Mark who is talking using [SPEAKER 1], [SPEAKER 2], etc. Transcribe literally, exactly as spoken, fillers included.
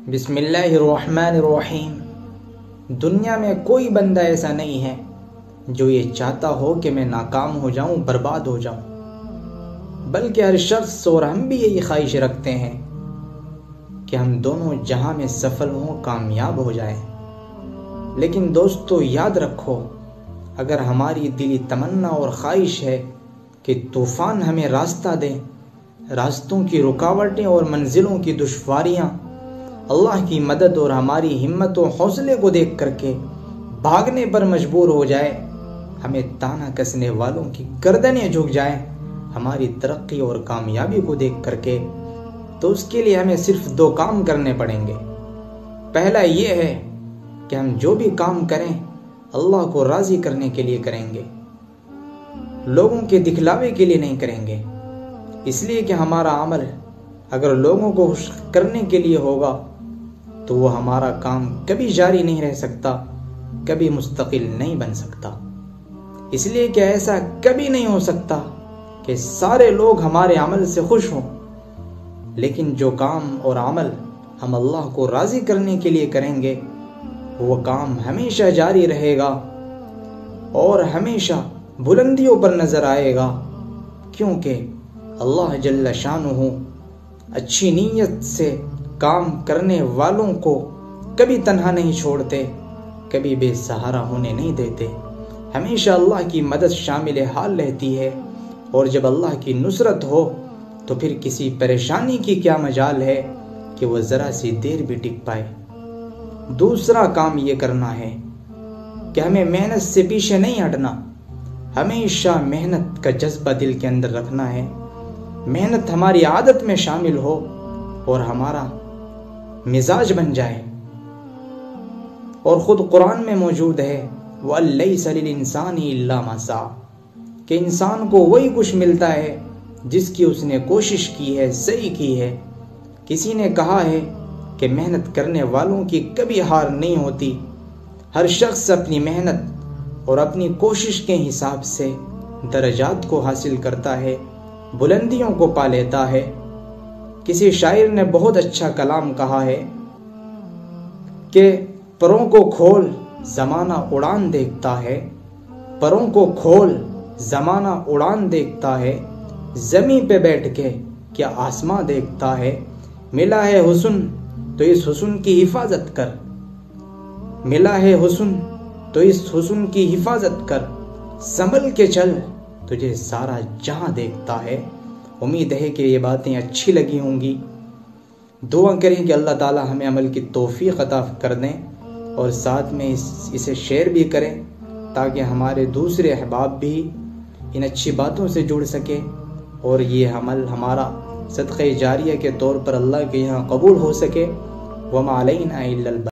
[SPEAKER 1] بسم اللہ الرحمن الرحیم۔ دنیا میں کوئی بندہ ایسا نہیں ہے جو یہ چاہتا ہو کہ میں ناکام ہو جاؤں، برباد ہو جاؤں، بلکہ ہر شخص اور ہم بھی یہی خواہش رکھتے ہیں کہ ہم دونوں جہاں میں سفل ہوں، کامیاب ہو جائیں۔ لیکن دوستو یاد رکھو، اگر ہماری دلی تمنا اور خواہش ہے کہ طوفان ہمیں راستہ دے، راستوں کی رکاوٹیں اور منزلوں کی دشواریاں اللہ کی مدد اور ہماری ہمت و حوصلے کو دیکھ کر کے بھاگنے پر مجبور ہو جائے، ہمیں تانا کسنے والوں کی گردنیں جھک جائیں ہماری ترقی اور کامیابی کو دیکھ کر کے، تو اس کے لیے ہمیں صرف دو کام کرنے پڑیں گے۔ پہلا یہ ہے کہ ہم جو بھی کام کریں اللہ کو راضی کرنے کے لیے کریں گے، لوگوں کے دکھلاوے کے لیے نہیں کریں گے، اس لیے کہ ہمارا عمل اگر لوگوں کو خوش کرنے کے لیے ہوگا تو وہ ہمارا کام کبھی جاری نہیں رہ سکتا، کبھی مستقل نہیں بن سکتا۔ اس لیے کہ ایسا کبھی نہیں ہو سکتا کہ سارے لوگ ہمارے عمل سے خوش ہوں، لیکن جو کام اور عمل ہم اللہ کو راضی کرنے کے لیے کریں گے وہ کام ہمیشہ جاری رہے گا اور ہمیشہ بلندیوں پر نظر آئے گا، کیونکہ اللہ جل شانہ اچھی نیت سے کام کرنے والوں کو کبھی تنہا نہیں چھوڑتے، کبھی بے سہارا ہونے نہیں دیتے، ہمیشہ اللہ کی مدد شامل حال رہتی ہے، اور جب اللہ کی نصرت ہو تو پھر کسی پریشانی کی کیا مجال ہے کہ وہ ذرا سی دیر بھی ٹک پائے۔ دوسرا کام یہ کرنا ہے کہ ہمیں محنت سے پیچھے نہیں ہٹنا، ہمیشہ محنت کا جذبہ دل کے اندر رکھنا ہے، محنت ہماری عادت میں شامل ہو اور ہمارا مزاج بن جائے۔ اور خود قرآن میں موجود ہے وَلَيْسَ لِلْإِنسَانِ إِلَّا مَا سَعَى، کہ انسان کو وہی کچھ ملتا ہے جس کی اس نے کوشش کی ہے، صحیح کی ہے۔ کسی نے کہا ہے کہ محنت کرنے والوں کی کبھی ہار نہیں ہوتی، ہر شخص اپنی محنت اور اپنی کوشش کے حساب سے درجات کو حاصل کرتا ہے، بلندیوں کو پا لیتا ہے۔ کسی شاعر نے بہت اچھا کلام کہا ہے کہ پروں کو کھول زمانہ اڑان دیکھتا ہے، پروں کو کھول زمانہ اڑان دیکھتا ہے، زمین پہ بیٹھ کے کیا آسماں دیکھتا ہے، ملا ہے حسن تو اس حسن کی حفاظت کر، ملا ہے حسن تو اس حسن کی حفاظت کر، سنبھل کے چل تجھے سارا جہاں دیکھتا ہے۔ امید ہے کہ یہ باتیں اچھی لگی ہوں گی، دعا کریں کہ اللہ تعالی ہمیں عمل کی توفیق عطا کر دیں، اور ساتھ میں اس اسے شیئر بھی کریں تاکہ ہمارے دوسرے احباب بھی ان اچھی باتوں سے جڑ سکے اور یہ عمل ہمارا صدقہ جاریہ کے طور پر اللہ کے یہاں قبول ہو سکے۔ وَمَا عَلَيْنَا إِلَّا الْبَلَاغُ۔